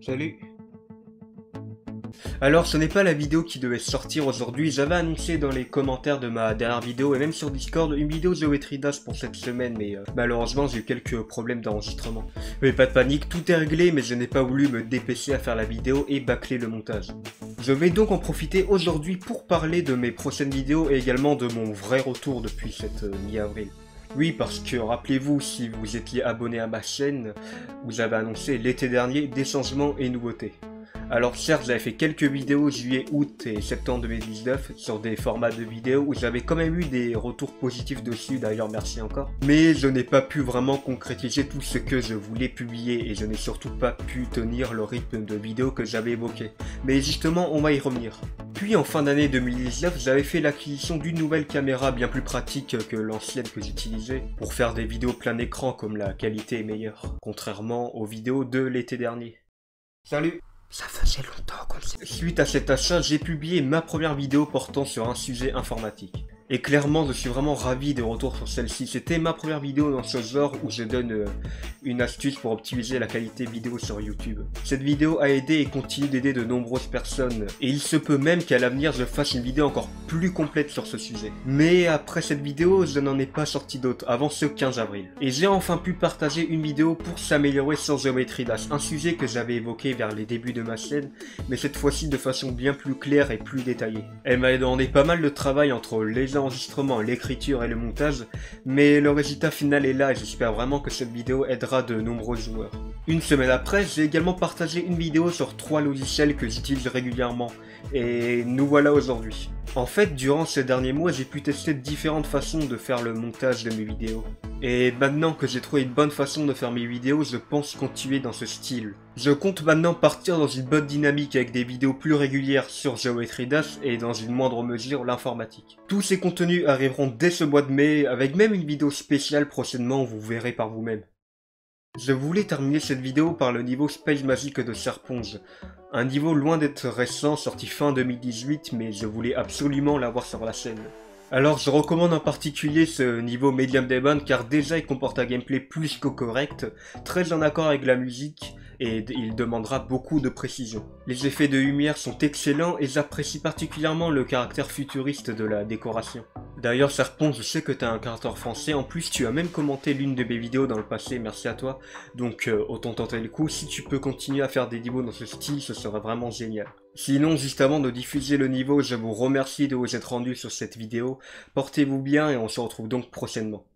Salut. Alors ce n'est pas la vidéo qui devait sortir aujourd'hui, j'avais annoncé dans les commentaires de ma dernière vidéo et même sur Discord une vidéo Geometry Dash pour cette semaine, mais malheureusement j'ai eu quelques problèmes d'enregistrement. Mais pas de panique, tout est réglé, mais je n'ai pas voulu me dépêcher à faire la vidéo et bâcler le montage. Je vais donc en profiter aujourd'hui pour parler de mes prochaines vidéos et également de mon vrai retour depuis cette mi-avril. Oui, parce que rappelez-vous, si vous étiez abonné à ma chaîne, vous avez annoncé l'été dernier des changements et nouveautés. Alors certes, j'avais fait quelques vidéos juillet, août et septembre 2019 sur des formats de vidéos où j'avais quand même eu des retours positifs dessus, d'ailleurs merci encore. Mais je n'ai pas pu vraiment concrétiser tout ce que je voulais publier et je n'ai surtout pas pu tenir le rythme de vidéos que j'avais évoqué. Mais justement, on va y revenir. Puis en fin d'année 2019, j'avais fait l'acquisition d'une nouvelle caméra bien plus pratique que l'ancienne que j'utilisais pour faire des vidéos plein écran comme la qualité est meilleure, contrairement aux vidéos de l'été dernier. Salut! Ça faisait longtemps qu'on s'est... Suite à cet achat, j'ai publié ma première vidéo portant sur un sujet informatique. Et clairement, je suis vraiment ravi de retour sur celle-ci. C'était ma première vidéo dans ce genre où je donne une astuce pour optimiser la qualité vidéo sur YouTube. Cette vidéo a aidé et continue d'aider de nombreuses personnes. Et il se peut même qu'à l'avenir, je fasse une vidéo encore plus complète sur ce sujet. Mais après cette vidéo, je n'en ai pas sorti d'autres avant ce 15 avril. Et j'ai enfin pu partager une vidéo pour s'améliorer sur Geometry Dash. Un sujet que j'avais évoqué vers les débuts de ma chaîne, mais cette fois-ci de façon bien plus claire et plus détaillée. Elle m'a demandé pas mal de travail entre les enregistrements, l'écriture et le montage, mais le résultat final est là et j'espère vraiment que cette vidéo aidera de nombreux joueurs. Une semaine après, j'ai également partagé une vidéo sur 3 logiciels que j'utilise régulièrement, et nous voilà aujourd'hui. En fait, durant ces derniers mois, j'ai pu tester différentes façons de faire le montage de mes vidéos. Et maintenant que j'ai trouvé une bonne façon de faire mes vidéos, je pense continuer dans ce style. Je compte maintenant partir dans une bonne dynamique avec des vidéos plus régulières sur Geometry Dash et dans une moindre mesure l'informatique. Tous ces contenus arriveront dès ce mois de mai, avec même une vidéo spéciale prochainement, vous verrez par vous-même. Je voulais terminer cette vidéo par le niveau Space Magic de Serponge. Un niveau loin d'être récent, sorti fin 2018, mais je voulais absolument l'avoir sur la chaîne. Alors je recommande en particulier ce niveau Medium Demon car déjà il comporte un gameplay plus que correct, très en accord avec la musique, et il demandera beaucoup de précision. Les effets de lumière sont excellents et j'apprécie particulièrement le caractère futuriste de la décoration. D'ailleurs Serpon, je sais que t'as un caractère français, en plus tu as même commenté l'une de mes vidéos dans le passé, merci à toi, donc autant tenter le coup, si tu peux continuer à faire des niveaux dans ce style, ce serait vraiment génial. Sinon, juste avant de diffuser le niveau, je vous remercie de vous être rendu sur cette vidéo, portez-vous bien et on se retrouve donc prochainement.